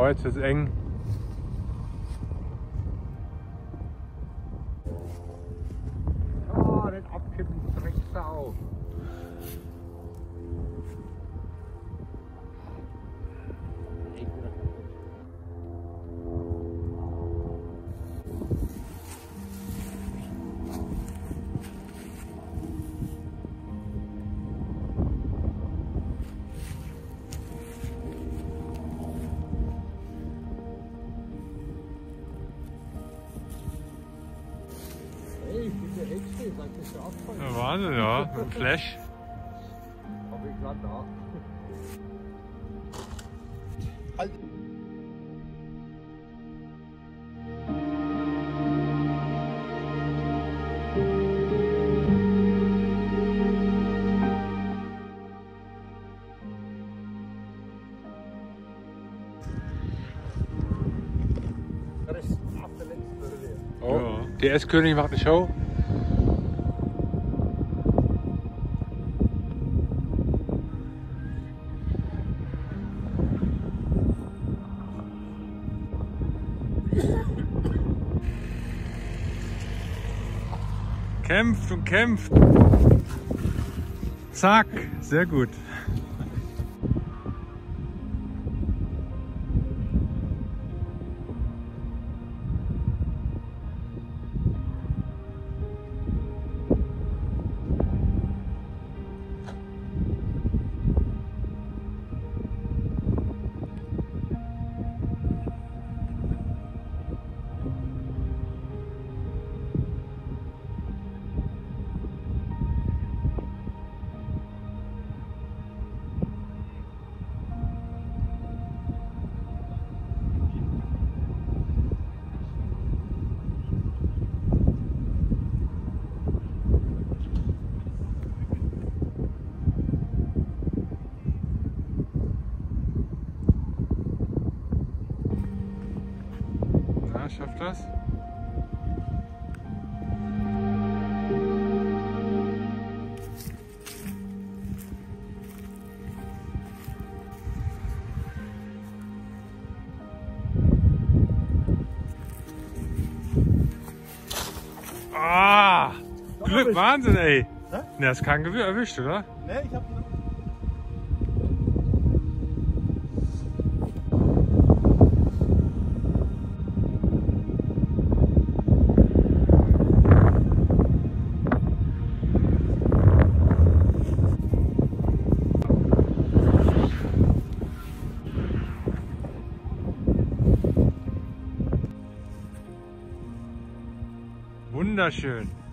Oh, jetzt ist eng. Oh, nicht abkippen, Drecksau. Hey, diese Hexe, sag ich dir abfallen. Ja, Wahnsinn, ja. Ein Flash. Hab ich gerade da. Halt. Das ist ab der letzten Bürger. Oh, der S-König macht eine Show. Kämpft und kämpft. Zack, sehr gut. Na, schafft das? Ah! Glück, Wahnsinn, ey! Hä? Na, das kann Gewürr erwischt, oder? Ne, ich hab ihn. Wunderschön.